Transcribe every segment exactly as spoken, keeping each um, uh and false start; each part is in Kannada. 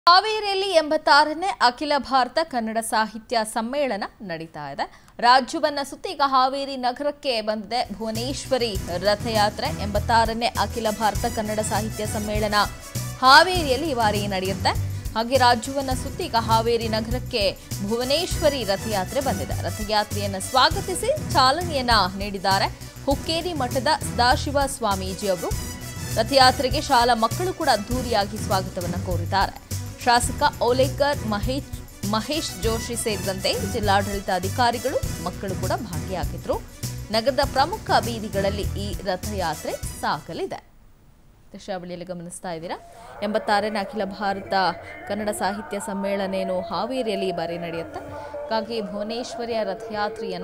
ಹಾವೇರಿಯಲ್ಲಿ ಎಂಬತ್ತಾರನೇ ಅಖಿಲ ಭಾರತ ಕನ್ನಡ ಸಾಹಿತ್ಯ ಸಮ್ಮೇಳನ ನಡೀತಾ ಇದೆ. ರಾಜ್ಯವನ್ನ ಸುತ್ತಿ ಈಗ ಹಾವೇರಿ ನಗರಕ್ಕೆ ಬಂದಿದೆ ಭುವನೇಶ್ವರಿ ರಥಯಾತ್ರೆ. ಎಂಬತ್ತಾರನೇ ಅಖಿಲ ಭಾರತ ಕನ್ನಡ ಸಾಹಿತ್ಯ ಸಮ್ಮೇಳನ ಹಾವೇರಿಯಲ್ಲಿ ಈ ಬಾರಿ ನಡೆಯುತ್ತೆ. ಹಾಗೆ ರಾಜ್ಯವನ್ನ ಸುತ್ತಿ ಈಗ ಹಾವೇರಿ ನಗರಕ್ಕೆ ಭುವನೇಶ್ವರಿ ರಥಯಾತ್ರೆ ಬಂದಿದೆ. ರಥಯಾತ್ರೆಯನ್ನು ಸ್ವಾಗತಿಸಿ ಚಾಲನೆಯನ್ನ ನೀಡಿದ್ದಾರೆ ಹುಕ್ಕೇರಿ ಮಠದ ಸದಾಶಿವ ಸ್ವಾಮೀಜಿ ಅವರು. ರಥಯಾತ್ರೆಗೆ ಶಾಲಾ ಮಕ್ಕಳು ಕೂಡ ಅದ್ದೂರಿಯಾಗಿ ಸ್ವಾಗತವನ್ನು ಕೋರಿದ್ದಾರೆ. ಶಾಸಕ ಓಲೇಕರ್ ಮಹೇಶ್ ಮಹೇಶ್ ಜೋಶಿ ಸೇರಿದಂತೆ ಜಿಲ್ಲಾಡಳಿತ ಅಧಿಕಾರಿಗಳು ಮಕ್ಕಳು ಕೂಡ ಭಾಗಿಯಾಗಿದ್ರು. ನಗರದ ಪ್ರಮುಖ ಬೀದಿಗಳಲ್ಲಿ ಈ ರಥಯಾತ್ರೆ ಸಾಗಲಿದೆ. ದೃಶ್ಯಾವಳಿಯಲ್ಲಿ ಗಮನಿಸ್ತಾ ಇದ್ದೀರಾ. ಎಂಬತ್ತಾರನೇ ಅಖಿಲ ಭಾರತ ಕನ್ನಡ ಸಾಹಿತ್ಯ ಸಮ್ಮೇಳನ ಏನು ಹಾವೇರಿಯಲ್ಲಿ ಈ ಬಾರಿ ನಡೆಯುತ್ತೆ. ಹಾಗಾಗಿ ಭುವನೇಶ್ವರಿಯ ರಥಯಾತ್ರೆಯನ್ನ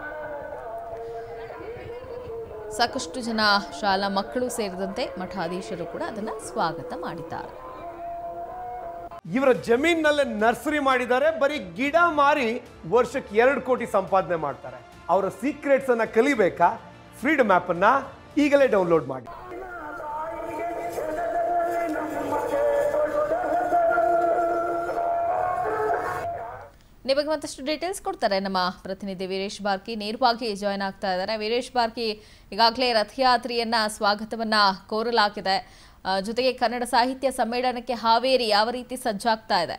ಸಾಕಷ್ಟು ಜನ ಶಾಲಾ ಮಕ್ಕಳು ಸೇರಿದಂತೆ ಮಠಾಧೀಶರು ಕೂಡ ಅದನ್ನ ಸ್ವಾಗತ ಮಾಡಿದ್ದಾರೆ. ಇವರ ಜಮೀನಲ್ಲೇ ನರ್ಸರಿ ಮಾಡಿದ್ದಾರೆ. ಬರೀ ಗಿಡ ಮಾರಿ ವರ್ಷಕ್ಕೆ ಎರಡು ಕೋಟಿ ಸಂಪಾದನೆ ಮಾಡ್ತಾರೆ. ಅವರ ಸೀಕ್ರೆಟ್ಸ್ ಅನ್ನ ಕಲಿಬೇಕಾ? ಫ್ರೀಡಮ್ ಆಪ್ ಅನ್ನ ಈಗಲೇ ಡೌನ್ಲೋಡ್ ಮಾಡಿ. ನಿಮಗೆ ಮತ್ತಷ್ಟು ಡೀಟೇಲ್ಸ್ ಕೊಡ್ತಾರೆ ನಮ್ಮ ಪ್ರತಿನಿಧಿ ವೀರೇಶ್ ಬಾರ್ಕಿ. ನೇರವಾಗಿ ಜಾಯ್ನ್ ಆಗ್ತಾ ಇದ್ದಾರೆ. ವೀರೇಶ್ ಬಾರ್ಕಿ, ಈಗಾಗಲೇ ರಥಯಾತ್ರೆಯನ್ನ ಸ್ವಾಗತವನ್ನ ಕೋರಲಾಗಿದೆ. ಜೊತೆಗೆ ಕನ್ನಡ ಸಾಹಿತ್ಯ ಸಮ್ಮೇಳನಕ್ಕೆ ಹಾವೇರಿ ಯಾವ ರೀತಿ ಸಜ್ಜಾಗ್ತಾ ಇದೆ?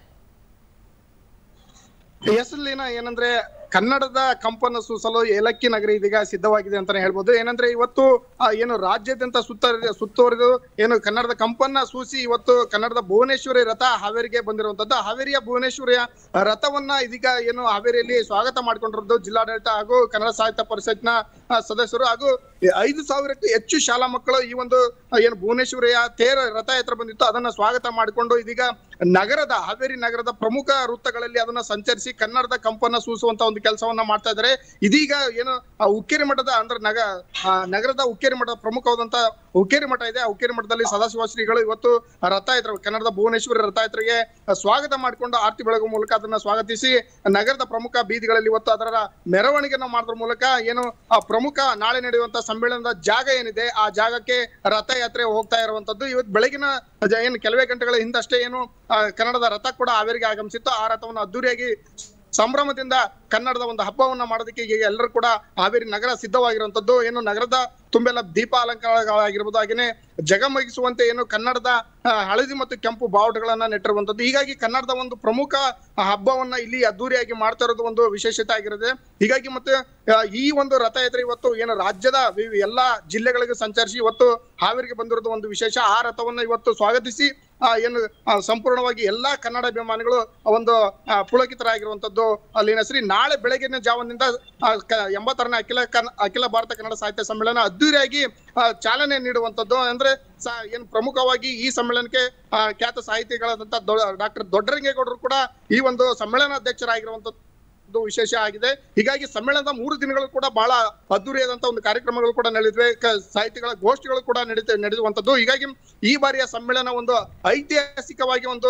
ಎಸ್ ಲೀನಾ, ಏನಂದ್ರೆ ಕನ್ನಡದ ಕಂಪನ್ನು ಸೂಸಲು ಏಲಕ್ಕಿ ನಗರಿ ಇದೀಗ ಸಿದ್ಧವಾಗಿದೆ ಅಂತಾನೆ ಹೇಳ್ಬೋದು. ಏನಂದ್ರೆ ಇವತ್ತು ಏನು ರಾಜ್ಯಾದ್ಯಂತ ಸುತ್ತ ಸುತ್ತುವರೆದು ಏನು ಕನ್ನಡದ ಕಂಪನ್ನ ಸೂಸಿ ಇವತ್ತು ಕನ್ನಡದ ಭುವನೇಶ್ವರಿ ರಥ ಹಾವೇರಿಗೆ ಬಂದಿರುವಂತದ್ದು. ಹಾವೇರಿಯ ಭುವನೇಶ್ವರಿಯ ರಥವನ್ನ ಇದೀಗ ಏನು ಹಾವೇರಿಯಲ್ಲಿ ಸ್ವಾಗತ ಮಾಡ್ಕೊಂಡಿರೋದು ಜಿಲ್ಲಾಡಳಿತ ಹಾಗೂ ಕನ್ನಡ ಸಾಹಿತ್ಯ ಪರಿಷತ್ನ ಸದಸ್ಯರು ಹಾಗೂ ಐದು ಸಾವಿರಕ್ಕೂ ಹೆಚ್ಚು ಶಾಲಾ ಮಕ್ಕಳು ಈ ಒಂದು ಏನು ಭುವನೇಶ್ವರಿಯ ತೇರ ರಥಯಾತ್ರೆ ಬಂದಿತ್ತು ಅದನ್ನ ಸ್ವಾಗತ ಮಾಡಿಕೊಂಡು ಇದೀಗ ನಗರದ ಹಾವೇರಿ ನಗರದ ಪ್ರಮುಖ ವೃತ್ತಗಳಲ್ಲಿ ಅದನ್ನ ಸಂಚರಿಸಿ ಕನ್ನಡದ ಕಂಪನ್ನ ಸೂಸುವಂತ ಒಂದು ಕೆಲಸವನ್ನ ಮಾಡ್ತಾ ಇದ್ದಾರೆ. ಇದೀಗ ಏನು ಹುಕ್ಕೇರಿ ಮಠದ ಅಂದ್ರೆ ನಗ ನಗರದ ಹುಕ್ಕೇರಿ ಮಠದ ಪ್ರಮುಖವಾದಂತ ಹುಕ್ಕೇರಿ ಮಠ ಇದೆ. ಆ ಹುಕ್ಕೇರಿ ಮಠದಲ್ಲಿ ಸದಾಶಿವ ಶ್ರೀಗಳು ಇವತ್ತು ರಥಯಾತ್ರೆ ಕನ್ನಡದ ಭುವನೇಶ್ವರಿ ರಥಯಾತ್ರೆಗೆ ಸ್ವಾಗತ ಮಾಡಿಕೊಂಡು ಆರತಿ ಬೆಳಗುವ ಮೂಲಕ ಅದನ್ನ ಸ್ವಾಗತಿಸಿ ನಗರದ ಪ್ರಮುಖ ಬೀದಿಗಳಲ್ಲಿ ಇವತ್ತು ಅದರ ಮೆರವಣಿಗೆಯನ್ನು ಮಾಡೋದ್ರ ಮೂಲಕ ಏನು ಆ ಪ್ರಮುಖ ನಾಳೆ ನಡೆಯುವಂತ ಸಮ್ಮೇಳನದ ಜಾಗ ಏನಿದೆ ಆ ಜಾಗಕ್ಕೆ ರಥಯಾತ್ರೆ ಹೋಗ್ತಾ ಇರುವಂತದ್ದು. ಇವತ್ತು ಬೆಳಗಿನ ಏನು ಕೆಲವೇ ಗಂಟೆಗಳ ಹಿಂದಷ್ಟೇ ಏನು ಕನ್ನಡದ ರಥ ಕೂಡ ಹಾವೇರಿಗೆ ಆಗಮಿಸಿತ್ತು. ಆ ರಥವನ್ನು ಅದ್ದೂರಿಯಾಗಿ ಸಂಭ್ರಮದಿಂದ ಕನ್ನಡದ ಒಂದು ಹಬ್ಬವನ್ನ ಮಾಡೋದಕ್ಕೆ ಈಗ ಎಲ್ಲರೂ ಕೂಡ ಹಾವೇರಿ ನಗರ ಸಿದ್ಧವಾಗಿರುವಂತದ್ದು. ಏನು ನಗರದ ತುಂಬೆಲ್ಲ ದೀಪ ಅಲಂಕಾರಗಳಾಗಿರ್ಬೋದು, ಹಾಗೇನೆ ಜಗಮಗಿಸುವಂತೆ ಏನು ಕನ್ನಡದ ಹಳದಿ ಮತ್ತು ಕೆಂಪು ಬಾವುಟಗಳನ್ನ ನೆಟ್ಟಿರುವಂತದ್ದು. ಹೀಗಾಗಿ ಕನ್ನಡದ ಒಂದು ಪ್ರಮುಖ ಹಬ್ಬವನ್ನ ಇಲ್ಲಿ ಅದ್ದೂರಿಯಾಗಿ ಮಾಡ್ತಾ ಇರೋದು ಒಂದು ವಿಶೇಷತೆ ಆಗಿರುತ್ತೆ. ಹೀಗಾಗಿ ಮತ್ತೆ ಈ ಒಂದು ರಥಯಾತ್ರೆ ಇವತ್ತು ಏನು ರಾಜ್ಯದ ಎಲ್ಲಾ ಜಿಲ್ಲೆಗಳಿಗೆ ಸಂಚರಿಸಿ ಇವತ್ತು ಹಾವೇರಿಗೆ ಬಂದಿರೋದು ಒಂದು ವಿಶೇಷ. ಆ ರಥವನ್ನ ಇವತ್ತು ಸ್ವಾಗತಿಸಿ ಏನು ಸಂಪೂರ್ಣವಾಗಿ ಎಲ್ಲಾ ಕನ್ನಡ ಅಭಿಮಾನಿಗಳು ಒಂದು ಪುಳಕಿತರಾಗಿರುವಂತದ್ದು ಅಲ್ಲಿನ ಶ್ರೀ ನಾಳೆ ಬೆಳಗಿನ ಜಾವದಿಂದ ಎಂಬತ್ತಾರನೇ ಅಖಿಲ ಅಖಿಲ ಭಾರತ ಕನ್ನಡ ಸಾಹಿತ್ಯ ಸಮ್ಮೇಳನ ಅದ್ದೂರಿಯಾಗಿ ಚಾಲನೆ ನೀಡುವಂತದ್ದು. ಅಂದ್ರೆ ಏನು ಪ್ರಮುಖವಾಗಿ ಈ ಸಮ್ಮೇಳನಕ್ಕೆ ಖ್ಯಾತ ಸಾಹಿತಿಗಳಾದಂತ ಡಾಕ್ಟರ್ ದೊಡ್ಡರಂಗೇಗೌಡರು ಕೂಡ ಈ ಒಂದು ಸಮ್ಮೇಳನ ಅಧ್ಯಕ್ಷರಾಗಿರುವಂತದ್ದು ವಿಶೇಷ ಆಗಿದೆ. ಹೀಗಾಗಿ ಸಮ್ಮೇಳನದ ಮೂರು ದಿನಗಳು ಕೂಡ ಬಹಳ ಅದ್ದೂರಿಯಾದಂತಹ ಒಂದು ಕಾರ್ಯಕ್ರಮಗಳು ಕೂಡ ನಡೆದಿವೆ. ಸಾಹಿತಿಗಳ ಗೋಷ್ಠಿಗಳು ಕೂಡ ನಡೀತ ನಡೆಯುವಂತದ್ದು. ಹೀಗಾಗಿ ಈ ಬಾರಿಯ ಸಮ್ಮೇಳನ ಒಂದು ಐತಿಹಾಸಿಕವಾಗಿ ಒಂದು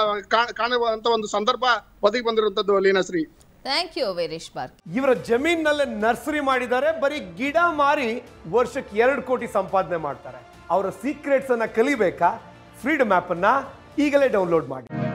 ಕಾಣುವಂತ ಒಂದು ಸಂದರ್ಭ ಒದಗಿ ಬಂದಿರುವಂತದ್ದು ಲೀನಾಶ್ರೀ. Thank you Veeresh Barki. ಇವರ ಜಮೀನಲ್ಲೇ ನರ್ಸರಿ ಮಾಡಿದ್ದಾರೆ. ಬರೀ ಗಿಡ ಮಾರಿ ವರ್ಷಕ್ಕೆ ಎರಡು ಕೋಟಿ ಸಂಪಾದನೆ ಮಾಡ್ತಾರೆ. ಅವರ ಸೀಕ್ರೆಟ್ಸ್ ಅನ್ನ ಕಲಿಬೇಕಾ? ಫ್ರೀಡಮ್ ಆಪ್ ಅನ್ನ ಈಗಲೇ ಡೌನ್ಲೋಡ್ ಮಾಡಿ.